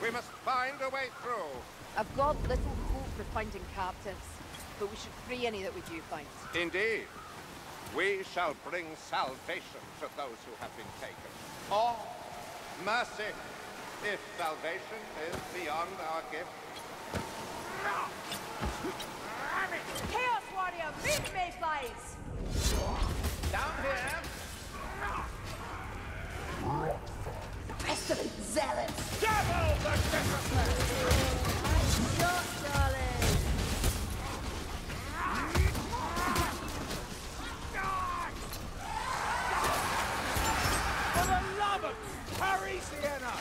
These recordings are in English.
We must find a way through. I've got little hope for finding captives, but we should free any that we do find. Indeed. We shall bring salvation to those who have been taken. Or mercy, if salvation is beyond our gift. Chaos Warrior, meet Mayflies! Down here! Pestilent zealots! Double the discipline! Shot, darling! For the love of Parisiana!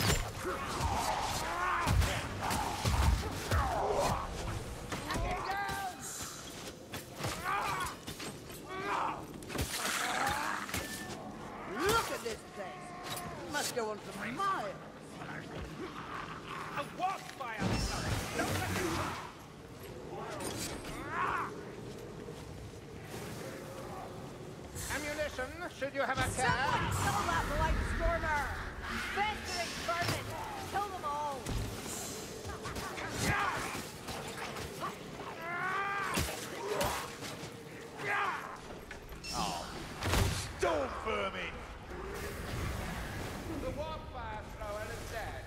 Look at this place! It must go on for miles! A wildfire! Ammunition, should you have a care? Someone kill that blight stormer! Festering vermin! Kill them all! Oh. Storm vermin! The wildfire thrower is dead.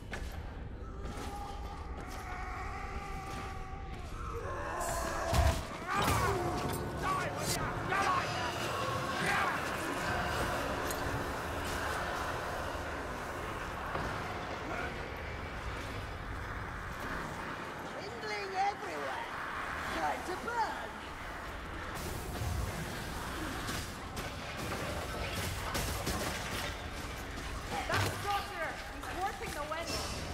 Die, will ya? Die! Kindling everywhere! Time to burn! That's Sorcerer! He's warping the wind!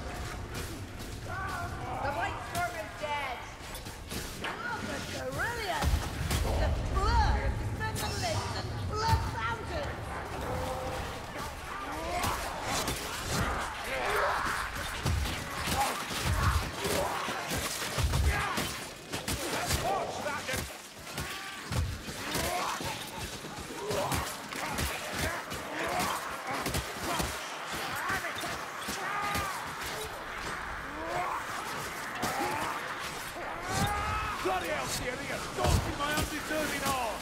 The White Storm is dead! Oh, that's brilliant! The blood! Tremendous and blood fountains! Watch that! Bloody hell, Thierry, you're stalking my undeserving arm!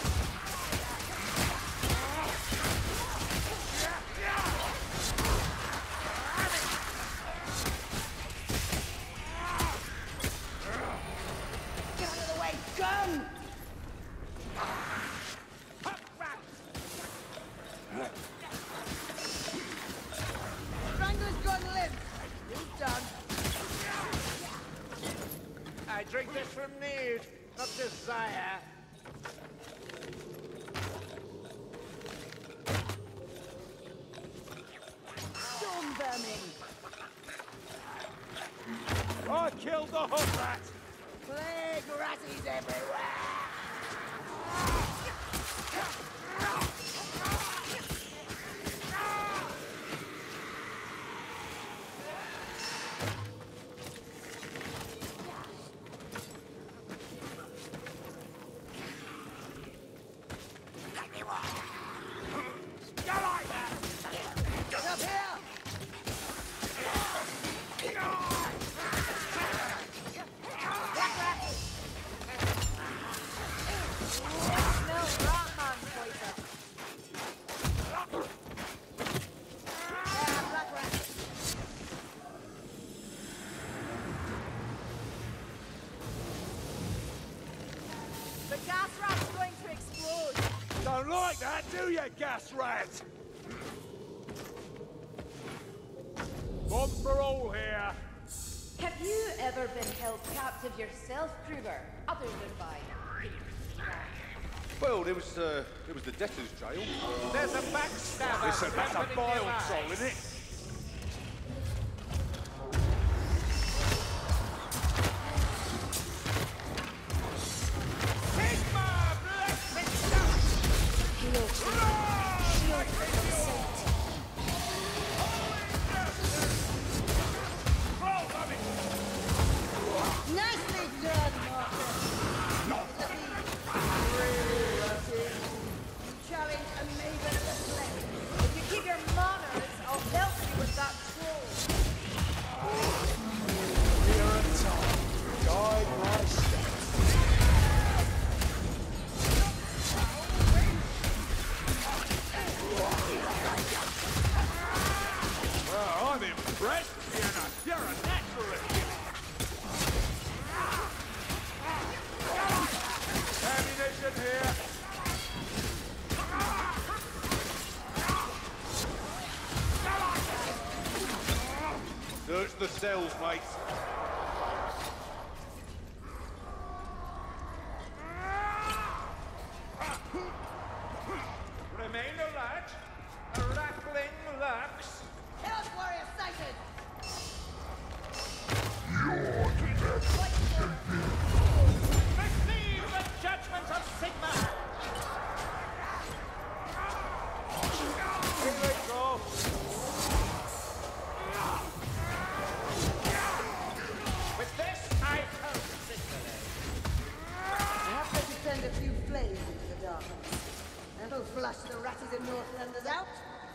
Get out of the way! Gun! Strangler's gone limp! He's done! I drink this from need, not desire. Storm vermin! I killed the hood rat! Plague ratties everywhere! Get up here! Black rat! Smell Ratman poison. Yeah, black rat. The gas rat's going to explode. Don't like that, do you, gas rat? One for all here. Have you ever been held captive yourself, Kruger, other than by... Well, it was the debtor's jail. There's a backstabber. Listen, that's a happening vile nearby. soul, isn't it? Sigma, blessed stuff! Nicely done, Martin! Really rusty. You challenge a maven of the flame. If you keep your manners, I'll help Rest, Sienna. You're a naturalist. Ammunition here. Search the cells, mate. Remain alert. A rattling lurks. Chaos Warrior sighted! Receive the judgment of Sigma. Here we go. With this, I hope victory. Perhaps I should send a few flames into the darkness. That'll flush the ratties in Northlanders out.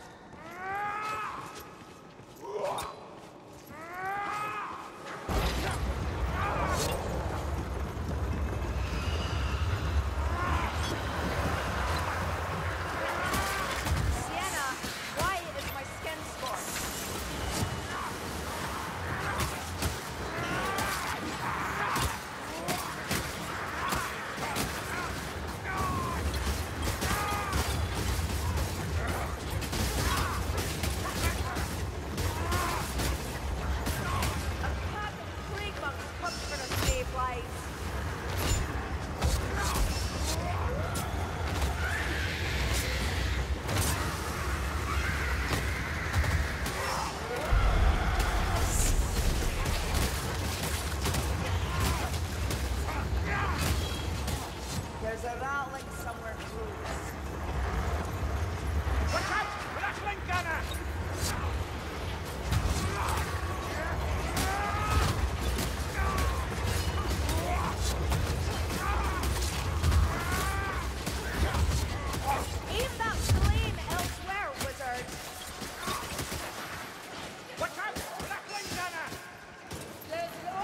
Sienna, why is my skin scorched? There's a rattling somewhere close. Watch out! Rattling gunner! Aim that flame elsewhere, wizard! Watch out! Rattling gunner! Let's go!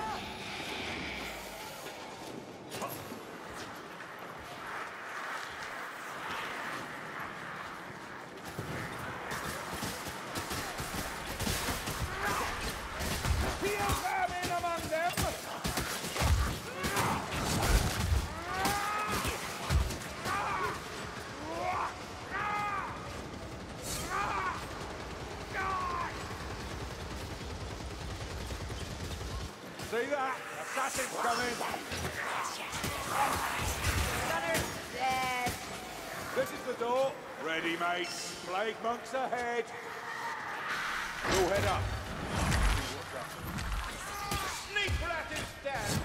Feel vermin among them! See that? Assassin's coming! Gunner's dead. This is the door. Ready, mates. Plague monks ahead. We'll head up. Sneak rat is dead.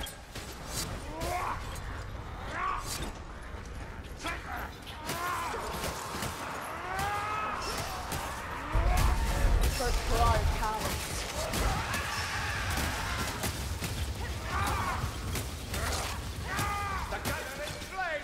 Search for our cowards. The gunner is slain.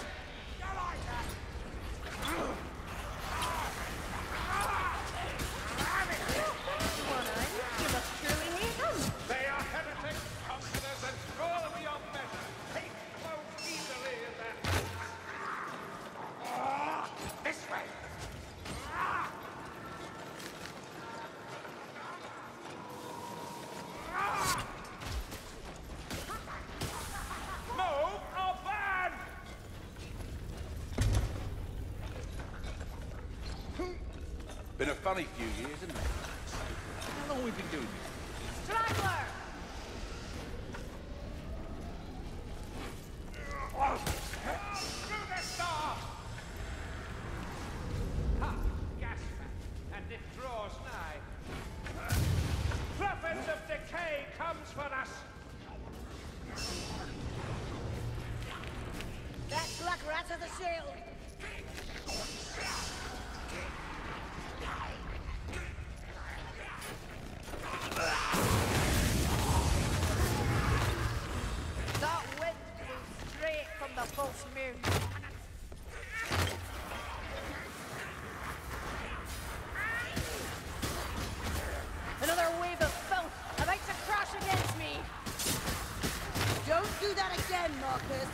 You must surely hate them. They are heretics, conquerors, and cruel beyond measure. Take close easily in their hands. This way. Move or burn! Been a funny few years, isn't it? How long have we been doing this? Straggler! Through the door! Ha! Gasper, and it draws nigh. Prophet of decay comes for us. That black rat has a shield. That wind blew straight from the false moon. Another wave of filth about to crash against me. Don't do that again, Marcus.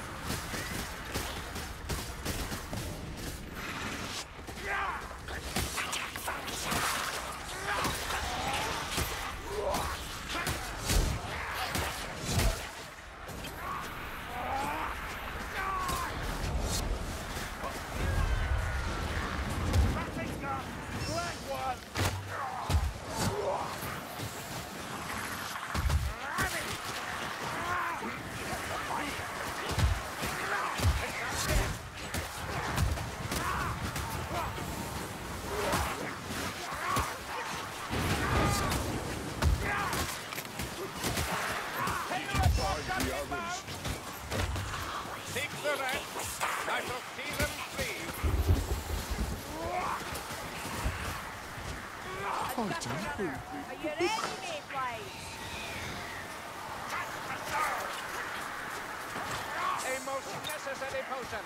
Gunner. Are you ready, Mayflies? A most necessary potion.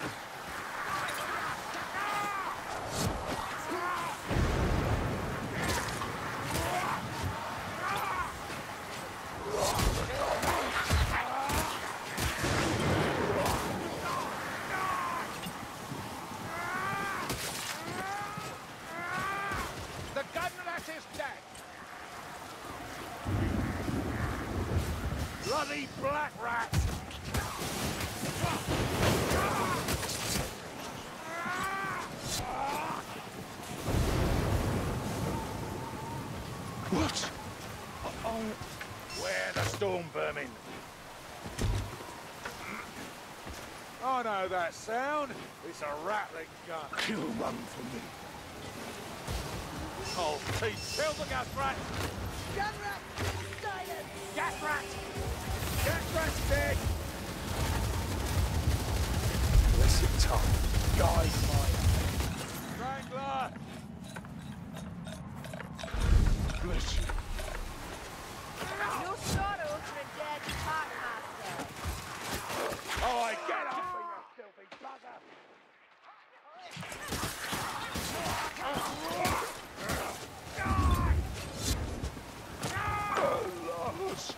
The gunrat is dead. Bloody black rat! What? Where the storm vermin? I know that sound. It's a rattling gun. He'll run from me. Oh, teeth. Kill the gas rat! Gunrat, silence! Gas rat! Gas rat's dead! Blessed tongue. Guide my Strangler! bless you. No sorrow for a dead packmaster. Oh, I get off me, you filthy bugger! Alas.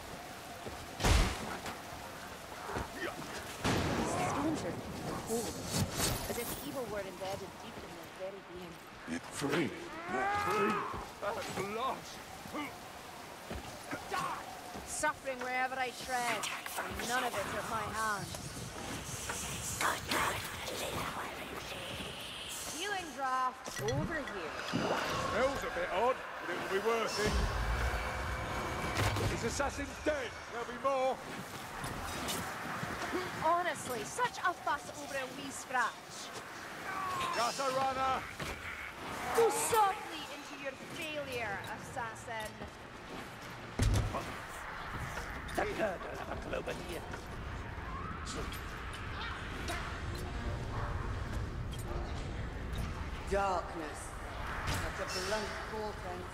Stones are cold, as if evil were embedded deep in their very being. Free. Free. At last. Suffering wherever I tread, and none of it at my hand. Healing draft over here. Smells a bit odd, but it'll be worth it. His assassin's dead. There'll be more. Honestly, such a fuss over a wee scratch. Just a runner. Go softly into your failure, assassin. Darkness. That's a blunt portent.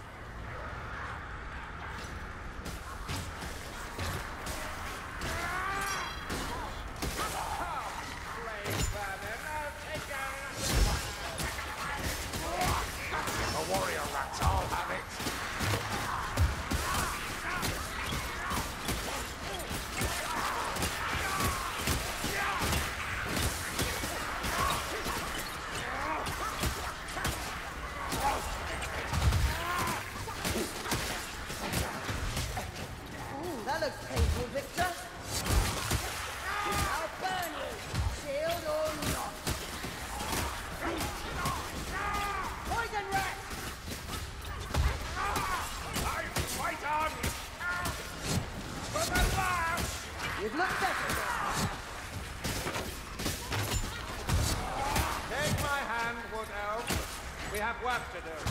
A warrior rat, I'll have it. Ooh, that looks painful, Victor. I'll burn you, shield or not. Poison rat! Wait on! For the last! You'd look better there. Take my hand, Wood Elf. We have work to do.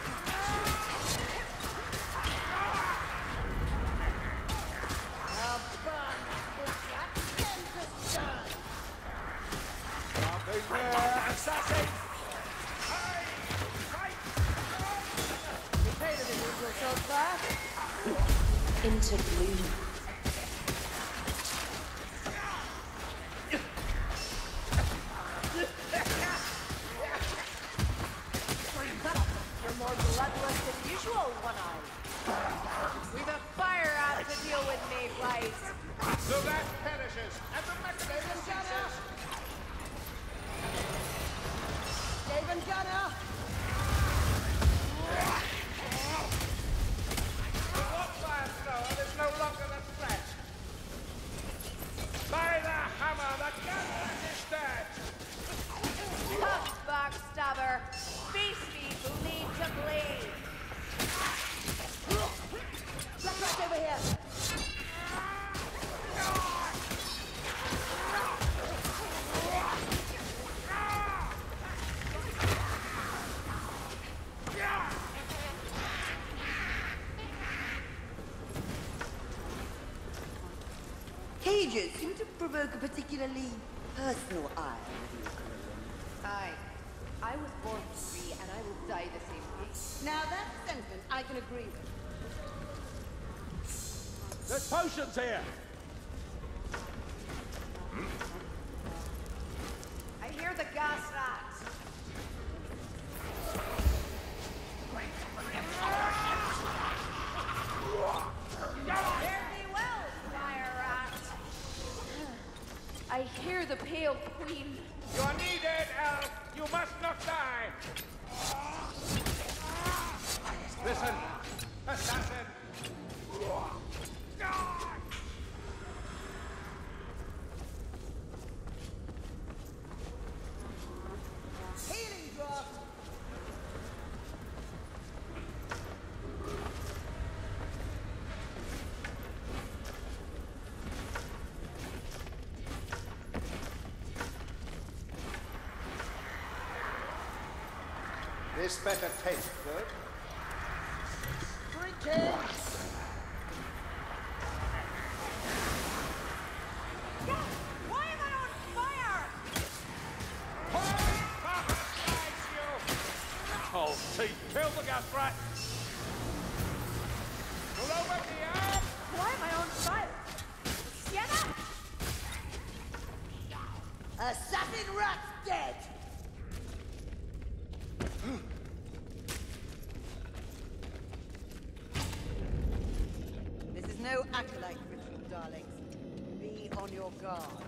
I'll burn this rat into stone. Nothing there, assassin! You paid it in usual so far. Into bloom. You're more bloodless than usual, One-Eye. We've a fire out to deal with, Mayflies. The rat perishes, and the mechanism ceases. Daven Gunner! The bonfire thrower is no longer a threat. By the hammer, the gunrat is dead! Tough backstabber. Face me, bleed to bleed. Black rat over here! Cages seem to provoke a particularly personal ire with you, Cullen. Aye. I was born free, and I will die the same way. Now that's a sentiment I can agree with. There's potions here! I hear the gas rats. Fare thee well, fire rat. I hear the pale queen. You are needed, elf. You must not die. Listen, assassin! Healing draft! This better taste good. Greetings! Why am I on fire? Holy Papa slides you! Oh, teeth, kill the gas rat! Pull over here! Why am I on fire? Sienna? Assassin rat's dead! This is no acolyte ritual, darlings. Be on your guard.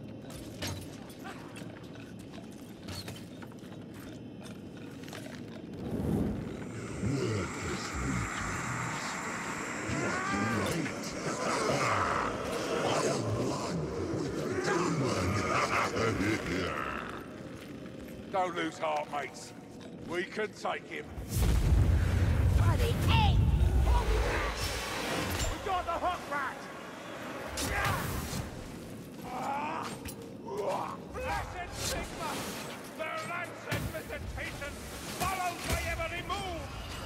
Don't lose heart, mates. We can take him. By the egg! We got the hot rat! Blessed Sigma! The Lancet visitation follows my every move!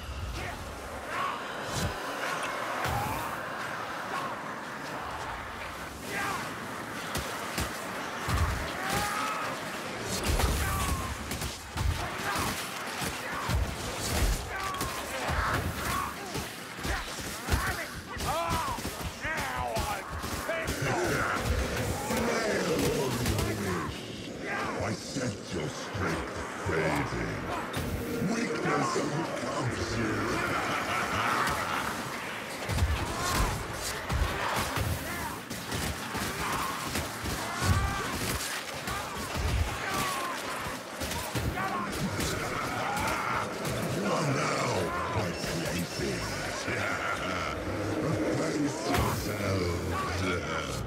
Now I'm pissed off! I sense your strength fading. Weakness overcomes you. You are now my playthings. Face yourselves.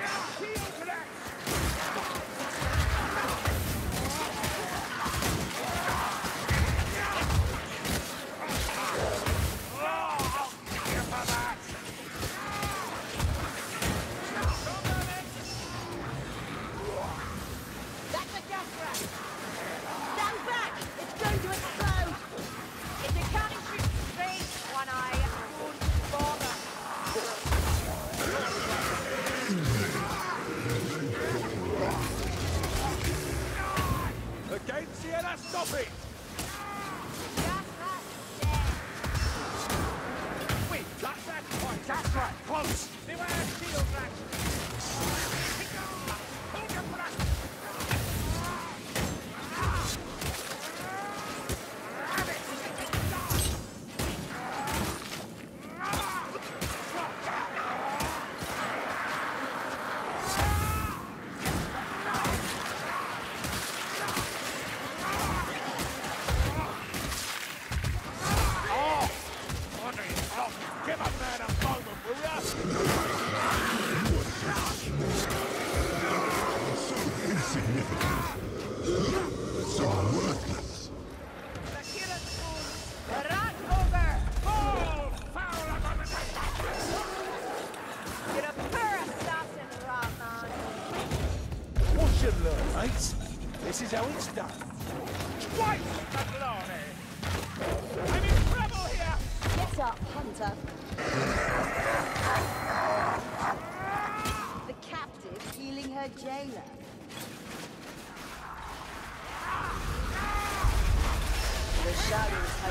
That's a gas rat! Stand back! It's going to explode! If you can't shoot straight, one eye, don't bother. Again, Sienna, stop it! Gas rat dead. Wait, that's that point. That's right, close! Beware shield rat! Hold your breath! Give a man a moment, will ya? So insignificant. So worthless. The Kiran spoon. The rat ogre. Oh, foul abomination! You're a poor assassin, Ratman. Watch and learn, mates. This is how it's done. Twice the glory! I'm in trouble here! Get up, Hunter. The captive healing her jailer. values.